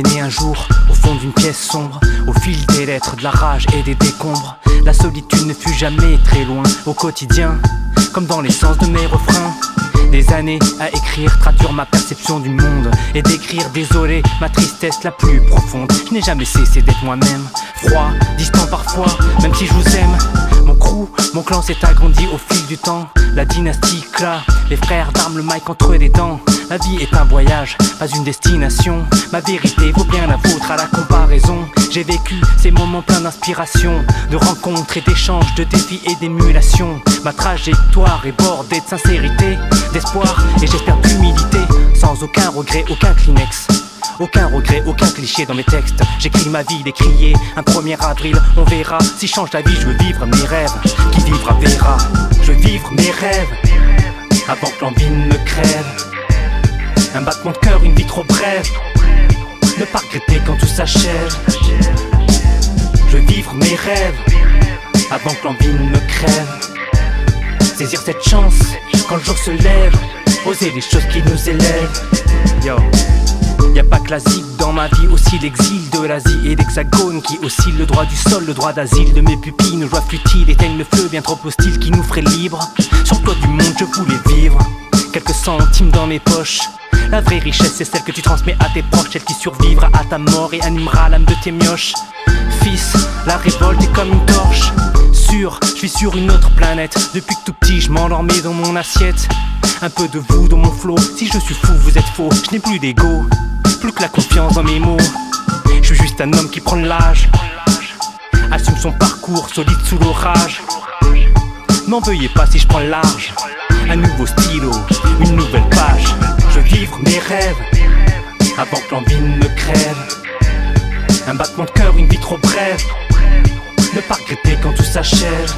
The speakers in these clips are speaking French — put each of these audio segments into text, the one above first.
est né un jour, au fond d'une pièce sombre, au fil des lettres, de la rage et des décombres. La solitude ne fut jamais très loin, au quotidien, comme dans l'essence de mes refrains. Des années à écrire, traduire ma perception du monde et d'écrire, désolé, ma tristesse la plus profonde. Je n'ai jamais cessé d'être moi-même, froid, distant parfois, même si je vous aime. Mon crew, mon clan s'est agrandi au fil du temps. La dynastie Kla, les frères d'armes, le mic entre les dents. La vie est un voyage, pas une destination. Ma vérité vaut bien la vôtre à la comparaison. J'ai vécu ces moments pleins d'inspiration, de rencontres et d'échanges, de défis et d'émulation. Ma trajectoire est bordée de sincérité, d'espoir et j'espère d'humilité. Sans aucun regret, aucun Kleenex, aucun regret, aucun cliché dans mes textes. J'écris ma vie décriée, un 1er avril, on verra. Si je change la vie, je veux vivre mes rêves. Qui vivra verra. Je veux vivre mes rêves avant que l'envie ne me crève. Un battement de cœur, une vie trop brève. Ne pas regretter quand tout s'achève. Je veux vivre mes rêves avant que l'envie ne me crève. Saisir cette chance quand le jour se lève. Oser les choses qui nous élèvent. Yo. Y'a pas que l'Asie dans ma vie, aussi l'exil de l'Asie et l'hexagone qui oscille. Le droit du sol, le droit d'asile de mes pupilles. Nos joies futiles éteignent le feu bien trop hostile qui nous ferait libres. Sur le toit du monde je voulais vivre. Quelques centimes dans mes poches. La vraie richesse c'est celle que tu transmets à tes proches. Celle qui survivra à ta mort et animera l'âme de tes mioches. Fils, la révolte est comme une torche. Je suis sur une autre planète. Depuis que tout petit je m'endormais dans mon assiette. Un peu de vous dans mon flow. Si je suis fou vous êtes faux. Je n'ai plus d'ego, plus que la confiance dans mes mots. Je suis juste un homme qui prend de l'âge, assume son parcours solide sous l'orage. N'en veuillez pas si je prends large. Un nouveau stylo, une nouvelle page. Je veux vivre mes rêves avant que l'envie ne me crève. Un battement de cœur, une vie trop brève. Ne pas regretter quand tout s'achève.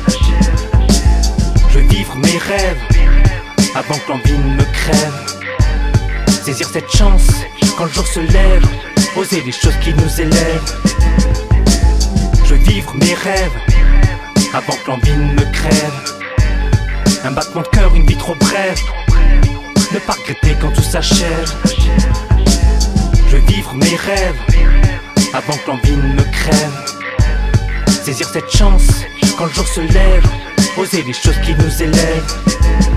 Je veux vivre mes rêves avant que l'envie ne me crève. Saisir cette chance quand le jour se lève. Oser les choses qui nous élèvent. Je veux vivre mes rêves avant que l'envie ne me crève. Un battement de cœur, une vie trop brève. Ne pas regretter quand tout s'achève. Je veux vivre mes rêves avant que l'envie ne me crève. Saisir cette chance quand le jour se lève. Oser les choses qui nous élèvent.